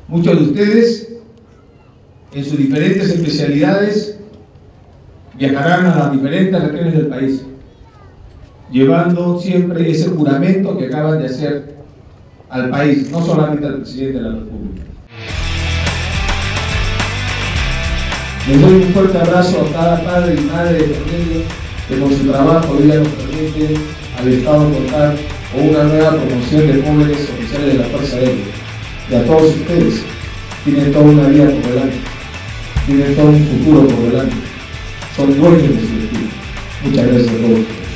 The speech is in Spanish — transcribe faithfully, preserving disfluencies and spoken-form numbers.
Muchos de ustedes, en sus diferentes especialidades, viajarán a las diferentes regiones del país, llevando siempre ese juramento que acaban de hacer al país, no solamente al presidente de la República. Les doy un fuerte abrazo a cada padre y madre de familia que con su trabajo hoy día nos permite al Estado contar con una nueva promoción de jóvenes oficiales de la Fuerza Aérea. Y a todos ustedes, tienen toda una vida por delante, tienen todo un futuro por delante, son dueños de su destino. Muchas gracias a todos.